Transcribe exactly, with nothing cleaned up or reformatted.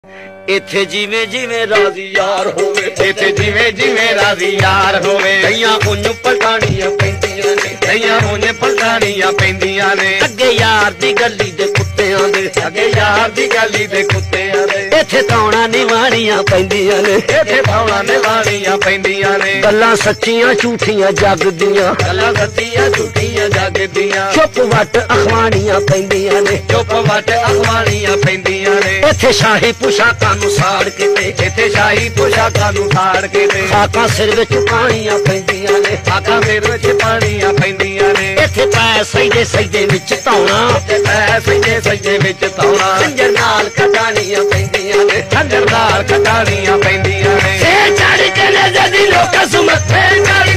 इत्थे जिवें जिवें राजी यार होवे, इत्थे जिवें जिवें राजी यार होवे, कईयां उंज पलटाणियां पैंदियां ने, कईयां उंज पलटाणियां पैंदियां ने। अगे यार दी गली दे कुत्तियां दे, अगे यार दी गली दे कुत्तियां दे, इत्थे तौणा निवाणियां पैंदियां ने, इत्थे तौणा निवाणियां पैंदियां ने। गल्लां सच्चियां झूठियां जग दियां, गल्लां सच्चियां झूठियां जग दियां, चुप वट अखवाणियां पैंदियां ने, चुप वट अखवाणियां पैंदियां ने। इत्थे शाही पोशाकां नूं साड़ के ते, इत्थे शाही पोशाकां नूं साड़ के ते, खाकां सिर विच पाणियां पैंदियां ने, खाकां सिर विच पाणियां पैंदियां ने। इत्थे पै सजदे सजदे विच धौणा, पै सजदे सजदे विच धौणा, खंजर नाल कटाणियां पैंदियां ने, खंजर नाल कटाणियां पैंदियां ने। सिर चढ़ के नज़र दी लोकां सुमथे चढ़